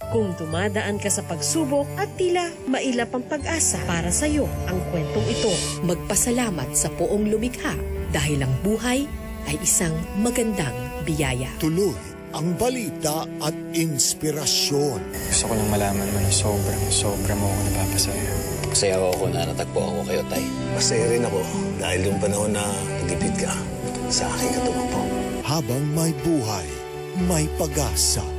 Kung dumadaan ka sa pagsubok at tila mailap ang pag-asa, para sa iyo ang kwentong ito. Magpasalamat sa Poong lumikha dahil ang buhay ay isang magandang biyaya. Tuloy ang balita at inspirasyon. Gusto ko lang malaman mo na sobra mo ako napapasaya. Masaya ako na natagpo ako kayo, Tay. Masaya rin ako dahil yung panahon na nagipid ka sa aking katumapo. Habang may buhay, may pag-asa.